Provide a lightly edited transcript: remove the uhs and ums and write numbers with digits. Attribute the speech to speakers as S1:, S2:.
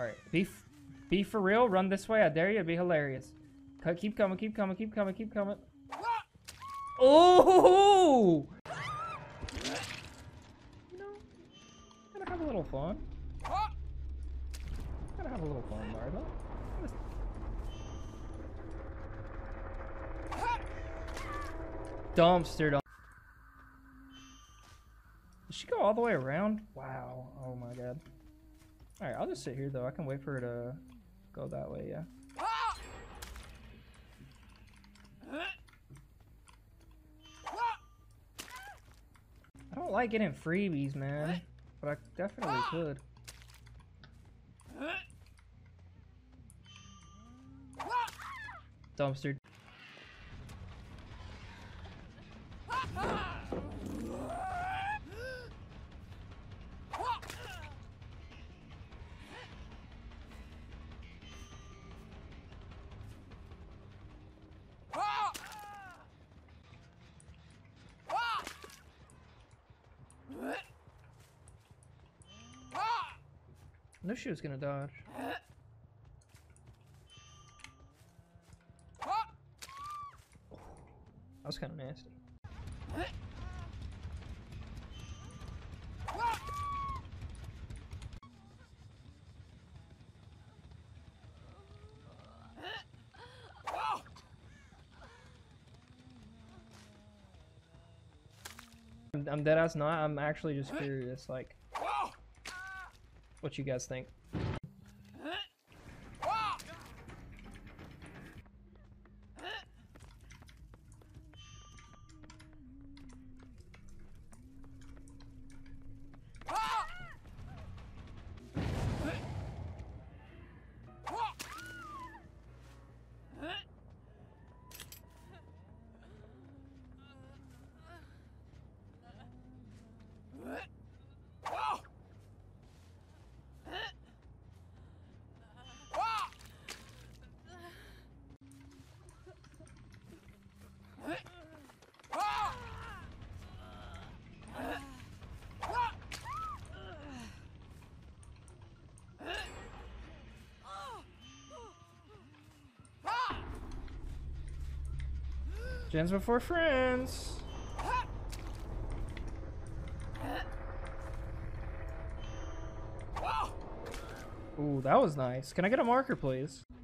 S1: Alright, be for real. Run this way. I dare you. It'd be hilarious. Keep coming, keep coming, keep coming, keep coming. Oh! You know, gotta have a little fun. Gotta have a little fun, Marla. Dumpster. Did she go all the way around? Wow. Oh my god. Alright, I'll just sit here though. I can wait for her to go that way, yeah. I don't like getting freebies, man. But I definitely could. Dumpster. I knew she was gonna dodge. That was kind of nasty. I'm dead ass not. I'm actually just curious, like, what you guys think. Gens before friends. Ooh, that was nice. Can I get a marker, please?